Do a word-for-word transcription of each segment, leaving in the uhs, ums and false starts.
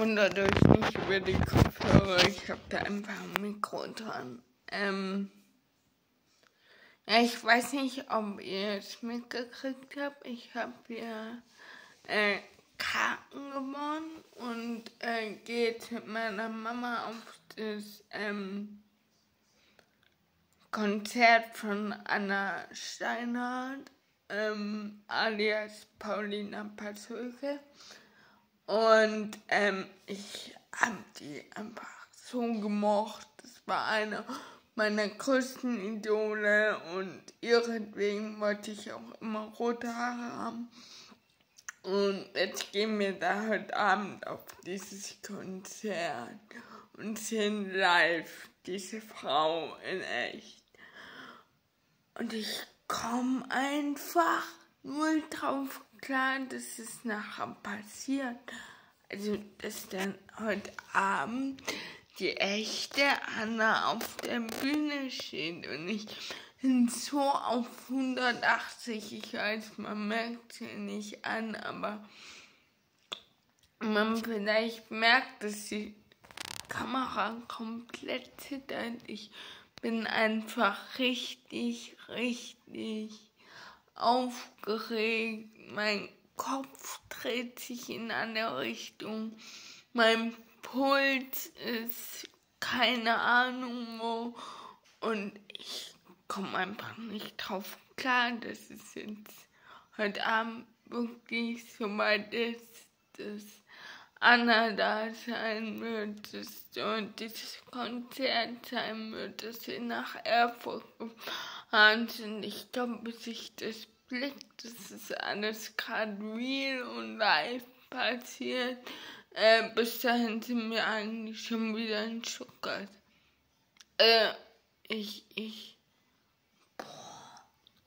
wundert euch nicht über die Kopfhörer, ich habe da einfach ein Mikro dran. Ähm, ja, ich weiß nicht, ob ihr es mitgekriegt habt. Ich habe ja äh, Karten gewonnen und äh, gehe jetzt mit meiner Mama auf das ähm, Konzert von Anna Steinhardt, ähm, alias Paulina Pasöke. Und ähm, ich habe die einfach so gemocht. Das war eine meiner größten Idole und ihretwegen wollte ich auch immer rote Haare haben. Und jetzt gehen wir da heute Abend auf dieses Konzert und sehen live diese Frau in echt. Und ich komme einfach nur drauf klar, dass es nachher passiert. Also, dass dann heute Abend die echte Anna auf der Bühne steht. Und ich bin so auf hundertachtzig. Ich weiß, man merkt sie nicht an, aber man vielleicht merkt, dass die Kamera komplett zittert. Ich bin einfach richtig, richtig aufgeregt. Mein Kopf dreht sich in eine Richtung. Mein Puls ist keine Ahnung wo. Und ich komme einfach nicht drauf klar, dass es jetzt heute Abend wirklich so weit ist, dass Anna da sein wird, dass dort dieses Konzert sein wird, dass wir nach Erfurt gefahren sind. Ich glaube, bis ich das blickt, dass es alles gerade real und live passiert. Äh, bis dahin sind wir eigentlich schon wieder in Stuttgart. Äh, ich, ich, boah,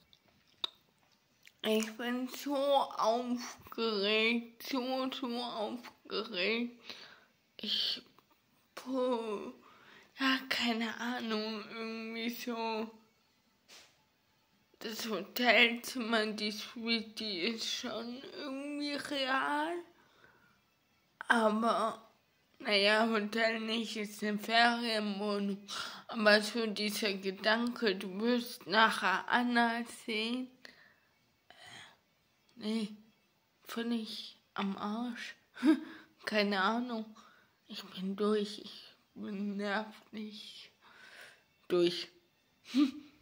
ich bin so aufgeregt, so, so aufgeregt. Ich, puh, ja, keine Ahnung, irgendwie so. Das Hotelzimmer, die Suite, die ist schon irgendwie real. Aber, naja, Hotel nicht, ist eine Ferienwohnung. Aber so dieser Gedanke, du wirst nachher Anna sehen. Nee, völlig am Arsch. Keine Ahnung. Ich bin durch, ich bin nervlich durch.